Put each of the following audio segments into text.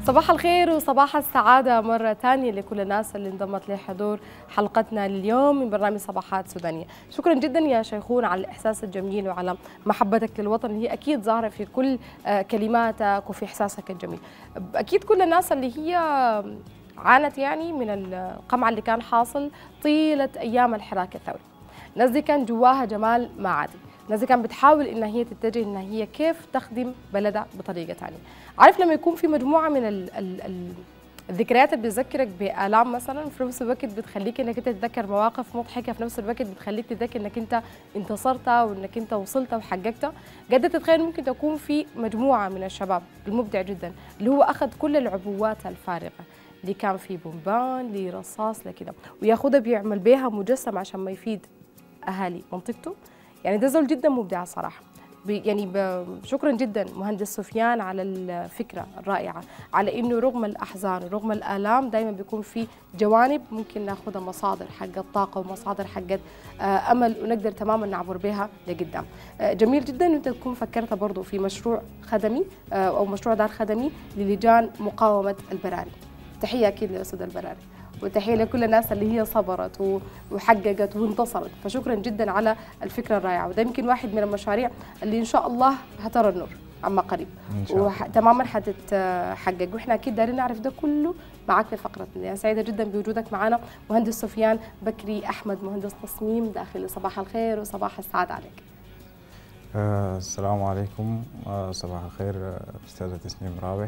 صباح الخير وصباح السعادة مرة ثانية لكل الناس اللي انضمت لحضور حلقتنا اليوم من برنامج صباحات سودانية. شكرا جدا يا شيخون على الإحساس الجميل وعلى محبتك للوطن اللي هي أكيد ظاهرة في كل كلماتك وفي إحساسك الجميل. أكيد كل الناس اللي هي عانت يعني من القمع اللي كان حاصل طيلة أيام الحراك الثوري، الناس دي كان جواها جمال ما عادي، الناس دي كانت بتحاول ان هي تتجه ان هي كيف تخدم بلدها بطريقه ثانيه. عارف لما يكون في مجموعه من الذكريات اللي بتذكرك بآلام مثلا، في نفس الوقت بتخليك انك انت تتذكر مواقف مضحكه، في نفس الوقت بتخليك تتذكر انك انت انتصرت وانك انت وصلت وحققت. قد تتخيل ممكن تكون في مجموعه من الشباب المبدع جدا اللي هو اخذ كل العبوات الفارغه اللي كان في بومبان لرصاص لكده وياخذها بيعمل بيها مجسم عشان ما يفيد اهالي منطقته. يعني ده زول جدا مبدع صراحه. شكرا جدا مهندس سفيان على الفكره الرائعه، على انه رغم الاحزان ورغم الالام دائما بيكون في جوانب ممكن ناخذها مصادر حق الطاقه ومصادر حق امل ونقدر تماما نعبر بها لقدام. جميل جدا انه انت تكون فكرت برضه في مشروع خدمي او مشروع دار خدمي للجان مقاومه البراري. تحيه اكيد لاسود البراري وتحيه لكل الناس اللي هي صبرت وحققت وانتصرت، فشكرا جدا على الفكره الرائعه. وده يمكن واحد من المشاريع اللي ان شاء الله هترى النور عما قريب وتماما حتتحقق، واحنا اكيد دارين نعرف ده كله معك في فقرتنا. انا سعيده جدا بوجودك معنا مهندس سفيان بكري احمد، مهندس تصميم داخلي. صباح الخير وصباح السعاده عليك. السلام عليكم. صباح الخير استاذه تسنيم رابح.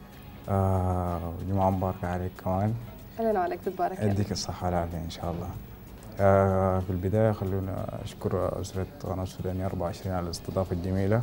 جمعه مباركه عليك كمان. اهلا عليك، تبارك الله. يديك الصحة والعافية إن شاء الله. في البداية خلونا أشكر أسرة قناة السودانية 24 على الاستضافة الجميلة،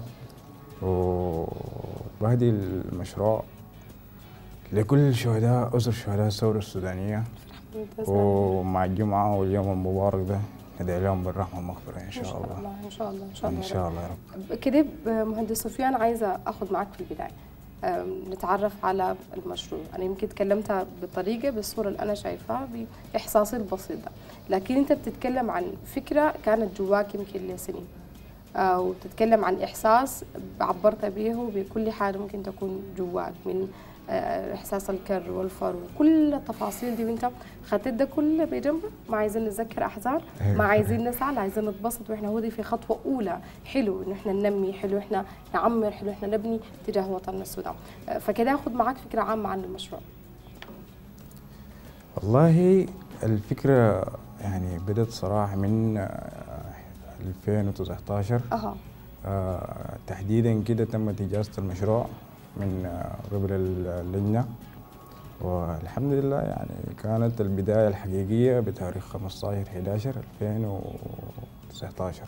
وبهدي المشروع لكل شهداء أسر شهداء الثورة السودانية، ومع الجمعة واليوم المبارك ده ندعي لهم بالرحمة والمغفرة إن شاء الله. إن شاء الله إن شاء الله إن شاء الله يا رب. كده مهندس سفيان عايزة أخذ معك في البداية نتعرف على المشروع. أنا يمكن تكلمتها بالطريقة بالصورة اللي أنا شايفاها بإحساسي البسيط ده، لكن أنت بتتكلم عن فكرة كانت جواك يمكن لسنين، وبتتكلم عن إحساس عبرت به بكل حاجة ممكن تكون جواك من إحساس الكر والفر وكل التفاصيل دي، وأنت خدت ده كله بجنبك. ما عايزين نتذكر أحزان، ما عايزين نسعى، عايزين نتبسط، وإحنا هودي في خطوة أولى. حلو إنه إحنا ننمي، حلو إحنا نعمر، حلو إحنا نبني تجاه وطننا السودان. فكده أخذ معك فكرة عامة عن المشروع. والله الفكرة يعني بدأت صراحة من 2019. تحديدا كده تمت إجازة المشروع من قبل اللجنة، والحمد لله يعني كانت البداية الحقيقية بتاريخ 15/11/2019.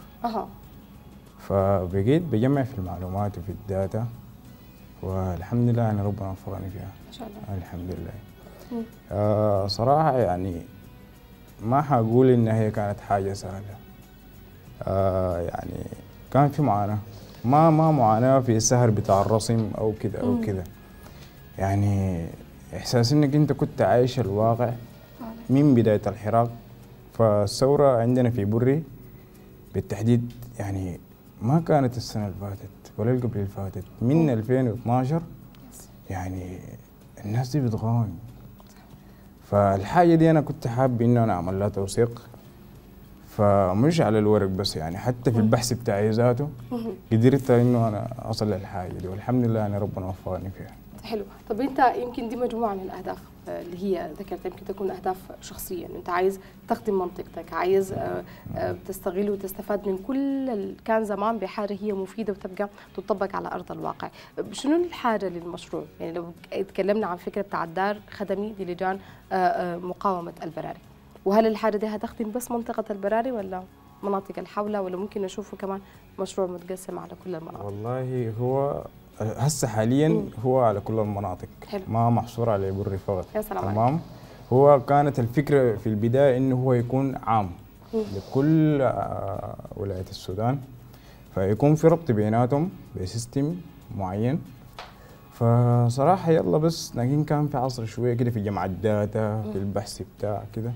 فبقيت بجمع في المعلومات وفي الداتا، والحمد لله يعني ربنا وفقني فيها إن شاء الله. الحمد لله. صراحة يعني ما حقول إن هي كانت حاجة سهلة. يعني كان في معاناة، ما معاناة في السهر بتاع الرسم أو كده أو كده، يعني إحساس إنك أنت كنت عايش الواقع من بداية الحراك. فالثورة عندنا في بري بالتحديد يعني ما كانت السنة اللي فاتت ولا اللي قبل اللي فاتت، من 2012 يعني الناس دي بتقاوم. فالحاجة دي أنا كنت حابب إنه أنا أعمل لها توثيق، فمش على الورق بس، يعني حتى في البحث بتاعي ذاته قدرت انه انا اصل للحاجه دي، والحمد لله انا ربنا وفقني فيها. حلو. طب انت يمكن دي مجموعه من الاهداف اللي هي ذكرت، يمكن تكون اهداف شخصيه، انت عايز تخدم منطقتك، عايز تستغل وتستفاد من كل اللي كان زمان بحاجه هي مفيده وتبقى تطبق على ارض الواقع. شنو الحاجه للمشروع؟ يعني لو تكلمنا عن فكره بتاع دار خدمي للجان مقاومه البراري، وهل الحاجة دي هتخدم بس منطقة البراري ولا مناطق اللي حولها، ولا ممكن نشوفه كمان مشروع متقسم على كل المناطق؟ والله هو هسه حاليا هو على كل المناطق. حلو. ما محصور على بري فقط. يا سلام تمام عليك. هو كانت الفكرة في البداية انه هو يكون عام لكل ولاية السودان، فيكون في ربط بيناتهم بسيستم معين. فصراحة يلا بس لكن كان في عصر شوية كده في جمع الداتا في البحث بتاع كده،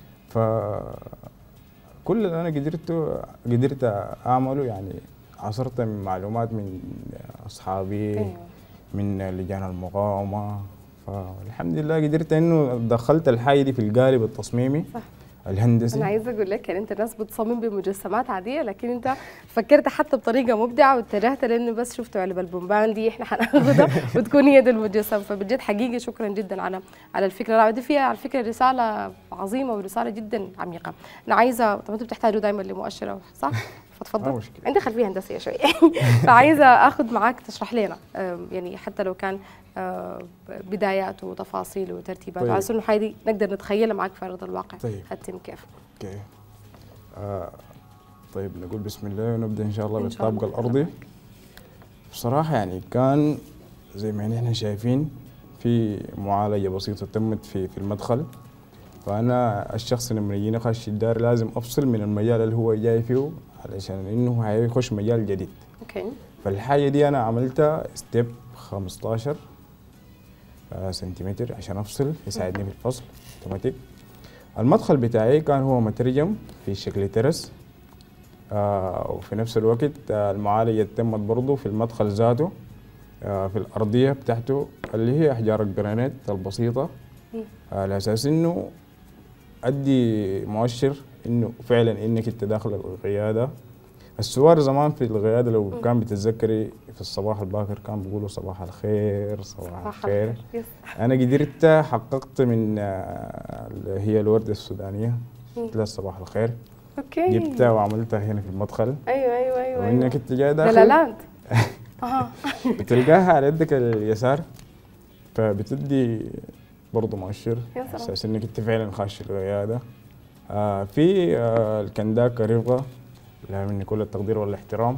فكل اللي أنا قدرت أعمله يعني عصرت من معلومات من أصحابي من لجان المقاومة فالحمد لله قدرت انه دخلت الحاجه دي في القالب التصميمي صح. الهندسي. انا عايزه اقول لك يعني انت ناس بتصمم بمجسمات عاديه، لكن انت فكرت حتى بطريقه مبدعه واتجهت لانه بس شفتوا علبه البومبان دي احنا حناخدها وتكون هي دي المجسم. فبجد حقيقي شكرا جدا على الفكره، دي فيها على فكره رساله عظيمه ورساله جدا عميقه. انا عايزه طبعا انتوا بتحتاجوا دائما لمؤشره صح؟ فتفضل. عندي خلفيه هندسيه شوي فعايزه اخذ معاك تشرح لنا يعني حتى لو كان بدايات وتفاصيل وترتيبات، على اساس انه هذه نقدر نتخيلها معك في ارض الواقع. طيب. هتتم كيف؟ اوكي. طيب نقول بسم الله ونبدا ان شاء الله بالطابق الارضي. بصراحه يعني كان زي ما نحن شايفين في معالجه بسيطه تمت في المدخل. فانا الشخص لما يجيني خش الدار لازم افصل من المجال اللي هو جاي فيه علشان انه هيخش مجال جديد. اوكي. فالحاجه دي انا عملتها ستيب 15 سنتيمتر عشان افصل يساعدني في الفصل اوتوماتيك. المدخل بتاعي كان هو مترجم في شكل ترس، وفي نفس الوقت المعالجة تمت برضه في المدخل ذاته في الأرضية بتاعته اللي هي أحجار الجرانيت البسيطة، على أساس إنه أدي مؤشر إنه فعلا إنك أنت داخل القيادة. السوار زمان في القيادة لو كان بتتذكري في الصباح الباكر كان بيقولوا صباح الخير صباح الخير. أنا قدرت حققت من اللي هي الوردة السودانية قلت لها صباح الخير. اوكي. جبتها وعملتها هنا في المدخل. ايوه وانك انت جاي داخل دلالات بتلقاها على يدك اليسار، فبتدي برضه مؤشر اساس انك انت فعلا خاش القياده. في الكنداك رفقه لها مني كل التقدير والاحترام.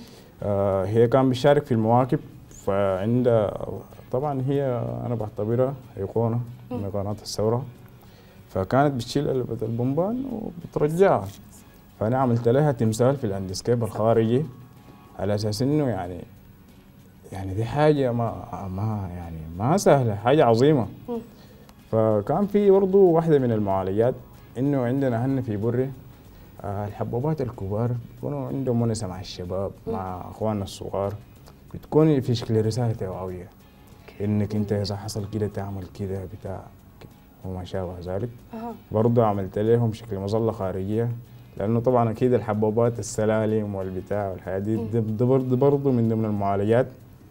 هي كان بتشارك في المواكب، فعندها طبعا هي انا بعتبرها ايقونه من ايقونات الثوره، فكانت بتشيل علبة البومبان وبترجعها. فأنا عملت لها تمثال في اللاندسكيب الخارجي على أساس إنه يعني دي حاجة ما سهلة، حاجة عظيمة. فكان في برضه واحدة من المعالجات إنه عندنا هنا في بري الحبوبات الكبار بيكونوا عندهم ونسة مع الشباب مع أخواننا الصغار، بتكون في شكل رسالة توعوية إنك أنت إذا حصل كده تعمل كده بتاع وما شابه ذلك. برضه عملت لهم شكل مظلة خارجية، لأنه طبعا أكيد الحبوبات السلالم والبتاع والحياة دي برضه من ضمن المعالجات.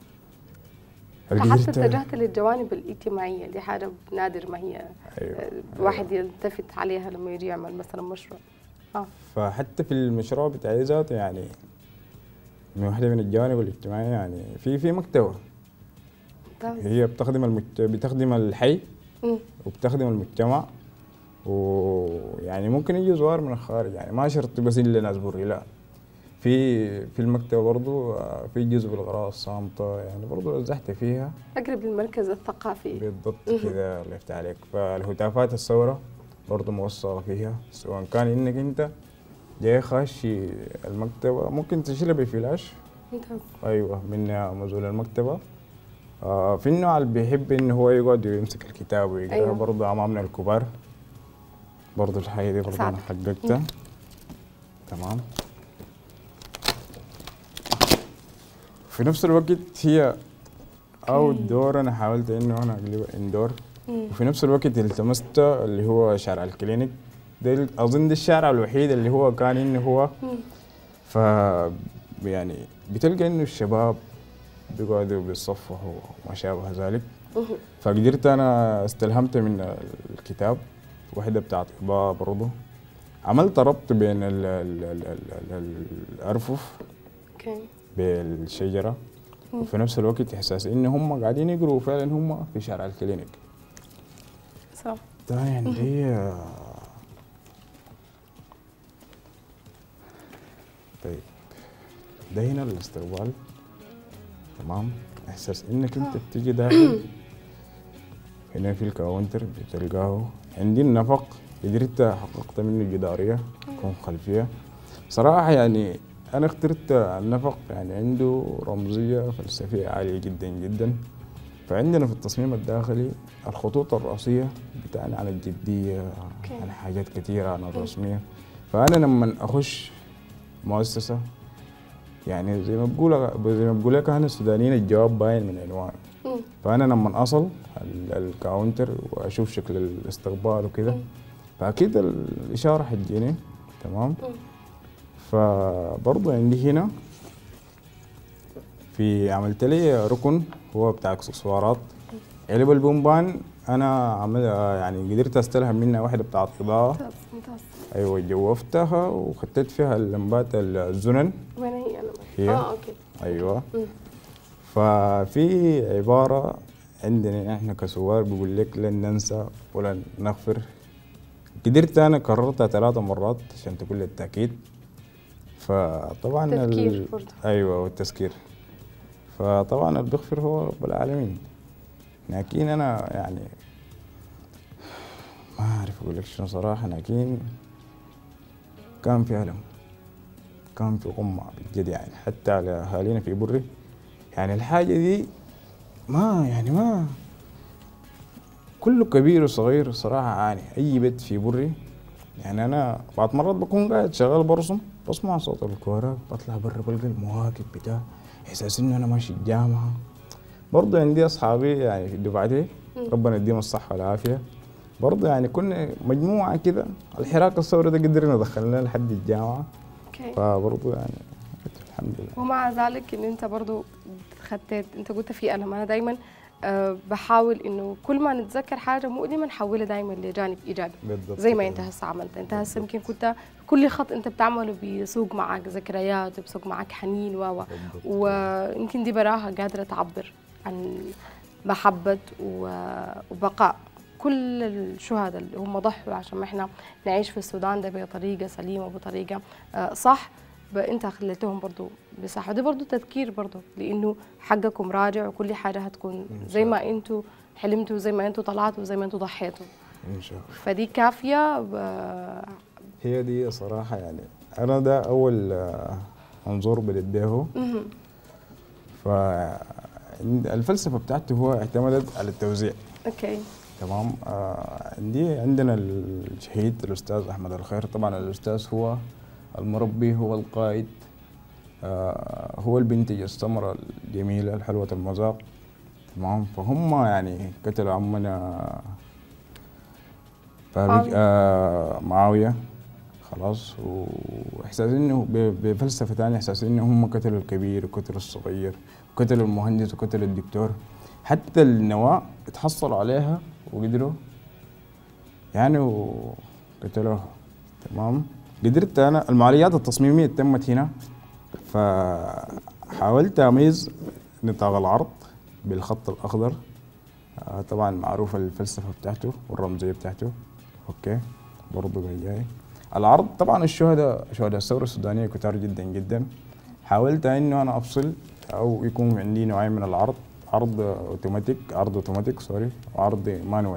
حتى اتجهت للجوانب الاجتماعية، دي حاجة نادر ما هي الواحد يلتفت عليها لما يجي يعمل مثلا مشروع. فحتى في المشروع بتاعي ذاته يعني من واحدة من الجوانب الاجتماعية يعني في مكتبة هي بتخدم الحي وبتخدم المجتمع، ويعني ممكن يجي زوار من الخارج يعني ما شرط بس الا ناس بري، لا في المكتبه برضه في جزء بالقراءه الصامته يعني برضه وزحت فيها اقرب للمركز الثقافي بالضبط كده. الله يفتح عليك. فالهتافات الثوره برضه موثقه فيها، سواء كان انك انت جاي خاشي المكتبه ممكن تشيلها بفلاش. ايوه من مزول المكتبه. في النوع اللي بيحب انه هو يقعد ويمسك الكتاب ويقرا. أيوة. برضه امامنا الكبار برضه الحاجه دي برضه انا حققتها. تمام. في نفس الوقت هي اوت دور انا حاولت انه انا اقلبها اندور، وفي نفس الوقت التمست اللي هو شارع الكلينيك ده اظن ده الشارع الوحيد اللي هو كان انه هو ف يعني بتلقى انه الشباب بيقعدوا بيتصفحوا وما شابه ذلك. فقدرت انا استلهمت من الكتاب وحده بتاعت اطباء برضه، عملت ربط بين الارفف بالشجره وفي نفس الوقت احساس ان هم قاعدين يقروا فعلا هم في شارع الكلينيك. صح. تاني عندي طيب ده هنا الاستقبال. تمام. احساس انك انت بتيجي داخل هنا في الكاونتر بتلقاه عندي النفق قدرت حققت منه جداريه تكون خلفيه. صراحه يعني انا اخترت النفق يعني عنده رمزيه فلسفيه عاليه جدا جدا. فعندنا في التصميم الداخلي الخطوط الرئيسيه بتاعنا عن الجديه عن حاجات كثيره عن الرسميه. فانا لما اخش مؤسسه يعني زي ما بقول لك احنا السودانيين الجواب باين من عنوان. فانا لما اصل الكاونتر واشوف شكل الاستقبال وكده فاكيد الاشاره حتجيني. تمام. فبرضه عندي هنا في عملت لي ركن هو بتاع اكسسوارات. علب البومبان انا عمل يعني قدرت استلهم منها واحده بتاعت اضاءه. ممتاز. ايوه جوفتها وخطيت فيها اللمبات الزنن. وين هي انا؟ هي اوكي. ايوه. ففي عباره عندنا احنا كسوار بيقول لك لن ننسى ولا نغفر. قدرت انا كررتها 3 مرات عشان تقول لي التاكيد. فطبعا تذكير برضه. ايوه والتذكير. فطبعا اللي بيغفر هو رب العالمين. لكن انا يعني ما اعرف اقول لك شنو صراحه. لكن كان في الم، كان في غمة بجد يعني حتى على اهالينا في بري. يعني الحاجه دي ما كله كبير وصغير صراحه عاني. اي بيت في بري يعني انا بعض مرات بكون قاعد شغال برسم بسمع صوت الكوره بطلع برا بلقى المواكب بتاع احساس انه انا ماشي الجامعه. برضه عندي اصحابي يعني في دفعتي ربنا يديهم الصحه والعافيه. برضه يعني كنا مجموعه كده الحراك الثوري ده قدرنا دخلنا لحد الجامعه. اوكي. فبرضه يعني الحمد لله. ومع ذلك ان انت برضو خدت، انت قلت في الم، انا دايما بحاول انه كل ما نتذكر حاجه مؤلمه نحولها دايما لجانب ايجابي. بالضبط زي ما كده. انت هسه عملت، انت هسه يمكن كنت كل خط انت بتعمله بيسوق معك ذكريات وبيسوق معك حنين ويمكن دي براها قادره تعبر عن محبه وبقاء كل الشهداء اللي هم ضحوا عشان ما احنا نعيش في السودان ده بطريقه سليمه وبطريقه صح. انت خليتهم برضو بصح، ودي برضو تذكير برضو لانه حقكم راجع وكل حاجه هتكون زي ما انتم حلمتوا، زي ما انتم طلعتوا، زي ما انتم ضحيتوا ان شاء الله. فدي كافيه هي دي صراحه يعني انا ده اول منظور بديت به. فالفلسفه بتاعته هو اعتمدت على التوزيع. اوكي. تمام. عندنا الشهيد الاستاذ احمد الخير. طبعا الاستاذ هو المربي، هو القائد، هو اللي بينتج الثمره الجميله الحلوه المذاق. تمام. فهم يعني قتلوا عمنا معاويه خلاص. واحساس انه بفلسفه ثانيه، احساس انه هم قتلوا الكبير وقتلوا الصغير وقتلوا المهندس وقتلوا الدكتور. حتى النواه اتحصلوا عليها وقدروا يعني وقتلوها. تمام. قدرت انا المعالجات التصميميه تمت هنا. فحاولت اميز نطاق العرض بالخط الاخضر. طبعا معروف الفلسفه بتاعته والرمزيه بتاعته. اوكي. برضه جاي العرض. طبعا شهداء الثوره السودانيه كتار جدا جدا. حاولت انه انا افصل او يكون عندي نوعين من العرض، عرض اوتوماتيك سوري، وعرض مانوال.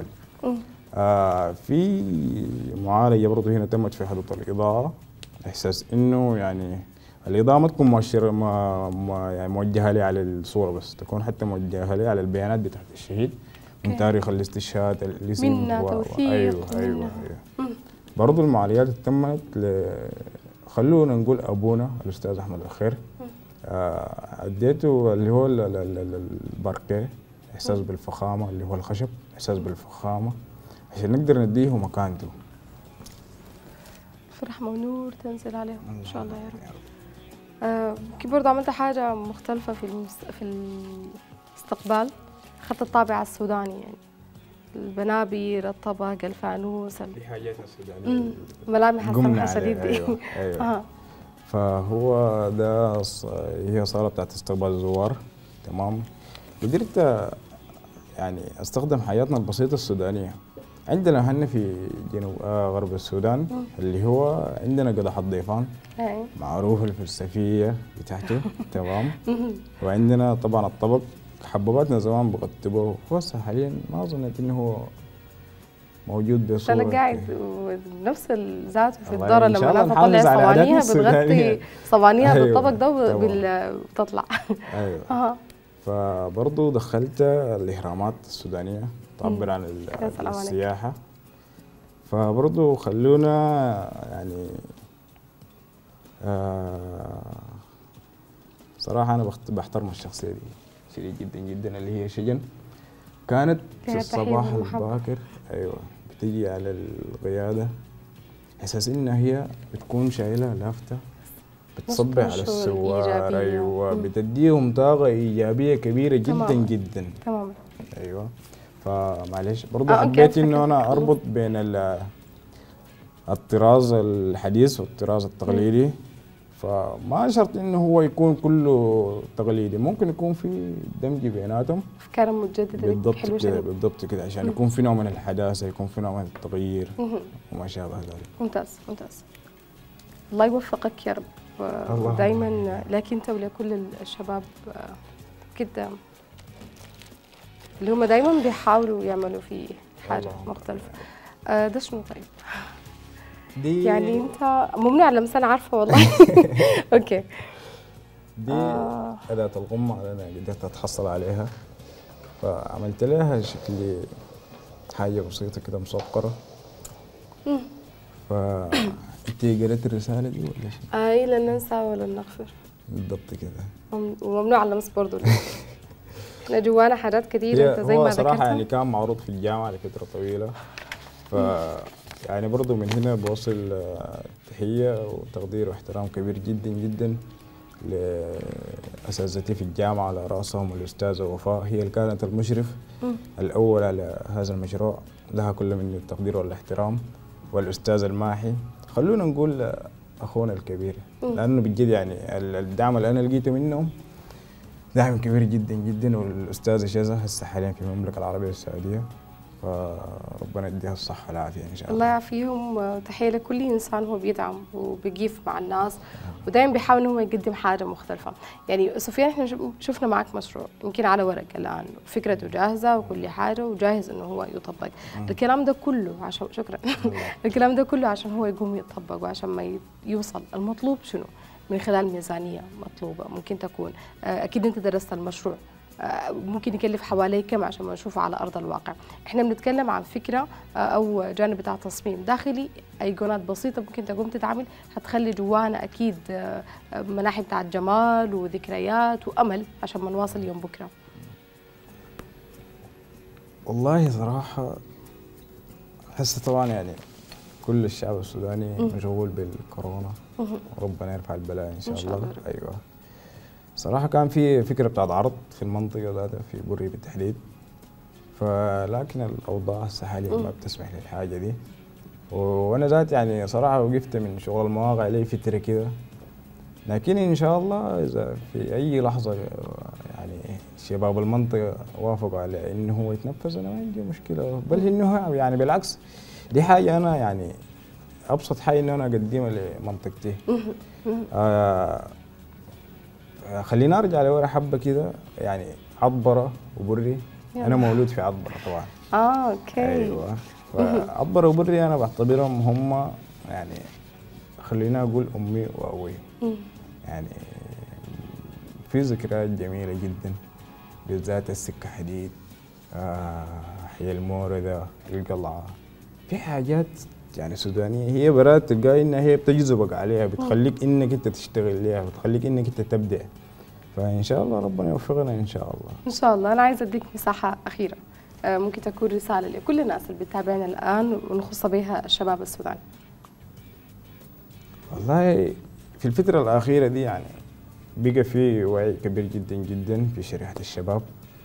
في معالجه برضه هنا تمت في حدود الاضاءه، احساس انه يعني الاضاءه ما تكون مؤشر يعني موجهه لي على الصوره بس، تكون حتى موجهه لي على البيانات بتاعت الشهيد من تاريخ الاستشهاد، الاسم منا توثيق. ايوه. برضه المعالجات تمت خلونا نقول ابونا الاستاذ احمد الخير. اديته اللي هو الباركيه، احساس بالفخامه، اللي هو الخشب احساس بالفخامه عشان نقدر نديه مكانته. فرحمة ونور تنزل عليهم ان شاء الله يا رب. كيف برضه عملت حاجه مختلفه في الاستقبال، اخذت الطابع السوداني يعني البنابر، الطبق، الفانوس، دي حاجاتنا السودانيه ملامح السمحه شديد دي. أيوة. فهو ده هي صاله بتاعت استقبال الزوار. تمام. قدرت يعني استخدم حياتنا البسيطه السودانيه. عندنا هنا في جنوب غرب السودان اللي هو عندنا قدح الضيفان معروف الفلسفيه بتاعته. تمام. وعندنا طبعا الطبق حبوباتنا زمان بقطبوه، هو حاليا ما ظنيت انه هو موجود بصوره. انا قاعد نفس ذاته في الدار لما انا بطلع صوانيها بتغطي صوانيها بالطبق ده بتطلع. ايوه. فبرضه دخلت الاهرامات السودانيه تعبر عن السياحه. فبرضه خلونا يعني صراحه انا بحترم الشخصيه دي. شديد جدا جدا اللي هي شجن. كانت في الصباح الباكر ايوه بتجي على القياده اساس انها هي بتكون شايله لافته بتصبح على السوار. ايوه بتديهم طاقه ايجابيه كبيره جدا تمام. جدا تمام. ايوه فمعلش برضه حبيت انه انا اربط بين الطراز الحديث والطراز التقليدي. فما شرط انه هو يكون كله تقليدي، ممكن يكون في دمج بيناتهم، افكار متجدده. بالضبط كده بالضبط كده عشان يكون في نوع من الحداثه، يكون في نوع من التغيير وما شابه ذلك. ممتاز ممتاز. الله يوفقك يا رب دائما لك انت ولكل الشباب كده اللي هم دائما بيحاولوا يعملوا في حاجه مختلفه. ده شنو طيب؟ دي يعني انت ممنوع لمس انا عارفه والله. اوكي. دي أداة القمة اللي أنا قدرت أتحصل عليها، فعملت لها شكل حاجة بسيطة كده مسقرة. فأنت قريت الرسالة دي ولا شيء؟ أي لن ننسى ولن نغفر. بالضبط كده. وممنوع اللمس برضه. احنا جوانا حاجات كثيرة انت زي ما ذكرت. صراحة يعني كان معروض في الجامعة لفترة طويلة. يعني برضو من هنا بوصل تحية وتقدير واحترام كبير جدا جدا لأساتذتي في الجامعة، على رأسهم الأستاذة وفاء، هي اللي كانت المشرف الأول على هذا المشروع، لها كل من التقدير والاحترام. والأستاذ الماحي، خلونا نقول أخونا الكبير، لأنه بجد يعني الدعم اللي أنا لقيته منهم دعم كبير جدا جدا. والأستاذة شذا هسه حاليا في المملكة العربية السعودية، فربنا يديها الصحة والعافية إن شاء الله. الله يعافيهم. تحية لكل إنسان هو بيدعم وبيقيف مع الناس ودائما بيحاول إنه هو يقدم حاجة مختلفة. يعني سفيان إحنا شفنا معك مشروع يمكن على ورق الآن، فكرته جاهزة وكل حاجة وجاهز إنه هو يطبق. الكلام ده كله عشان شكرا. الكلام ده كله عشان هو يقوم يطبق وعشان ما يوصل. المطلوب شنو؟ من خلال ميزانية مطلوبة ممكن تكون، أكيد أنت درست المشروع، ممكن يكلف حوالي كم عشان ما نشوفه على ارض الواقع. احنا بنتكلم عن فكره او جانب بتاع تصميم داخلي، ايقونات بسيطه ممكن تقوم تتعمل هتخلي جوانا اكيد مناحي بتاعت جمال وذكريات وامل عشان ما نواصل يوم بكره. والله صراحه هسه طبعا يعني كل الشعب السوداني مشغول بالكورونا، وربنا يرفع البلاء ان شاء الله. ايوه صراحة كان في فكرة بتاعت عرض في المنطقة ذاتها في بري بالتحديد، فلكن الأوضاع هسه حاليا ما بتسمح للحاجة دي. وأنا ذات يعني صراحة وقفت من شغل المواقع لي فترة كده، لكن إن شاء الله إذا في أي لحظة يعني شباب المنطقة وافقوا على إنه هو يتنفذ أنا ما عندي مشكلة، بل إنه يعني بالعكس دي حاجة أنا يعني أبسط حاجة إنه أنا أقدمها لمنطقتي. خلينا ارجع لورا حبه كده، يعني عطبره وبري. انا مولود في عطبره طبعا. اوكي. ايوه فعطبره وبري انا بعتبرهم هم يعني خلينا اقول امي وابوي. يعني في ذكريات جميله جدا، بالذات السكه حديد، حي المورده، القلعه، في حاجات يعني سودانيه هي برات تلقاي انها هي بتجذبك عليها، بتخليك انك انت تشتغل ليها، بتخليك انك انت تبدع. فان شاء الله ربنا يوفقنا ان شاء الله. ان شاء الله. انا عايزه اديك مساحه اخيره ممكن تكون رساله لكل الناس اللي بتتابعنا الان ونخص بها الشباب السوداني. والله في الفتره الاخيره دي يعني بقى في وعي كبير جدا جدا في شريحه الشباب.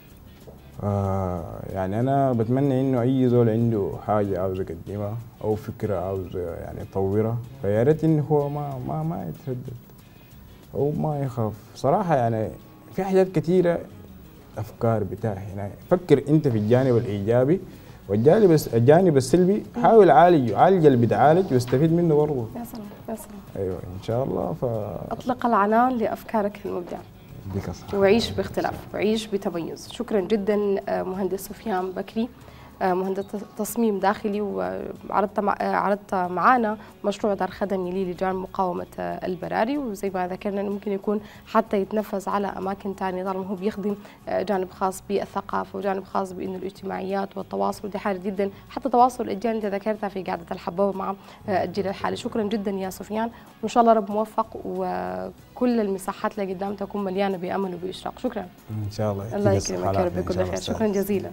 يعني أنا بتمنى إنه أي زول عنده حاجة عاوز يقدمها أو فكرة عاوز يعني يطورها، فيا ريت إنه هو ما يتردد أو ما يخاف. صراحة يعني في حاجات كثيرة أفكار بتاعي، يعني فكر أنت في الجانب الإيجابي، والجانب السلبي حاول عالج اللي بتعالج واستفيد منه برضه. يا سلام يا سلام. أيوه إن شاء الله. أطلق العنان لأفكارك المبدعة. وعيش باختلاف وعيش بتميز. شكرا جدا مهندس سفيان بكري، مهندس تصميم داخلي، وعرضت معانا مشروع دار خدمي لجان مقاومة البراري، وزي ما ذكرنا انه ممكن يكون حتى يتنفذ على اماكن ثانيه طالما هو بيخدم جانب خاص بالثقافه وجانب خاص بانه الاجتماعيات والتواصل، ودي حاجه جدا حتى تواصل الاجيال انت ذكرتها في قعده الحبابه مع الجيل الحالي. شكرا جدا يا سفيان، وان شاء الله رب موفق وكل المساحات اللي قدام تكون مليانه بامل وباشراق. شكرا. ان شاء الله. الله يكرمك يا رب، كل خير. شكرا جزيلا.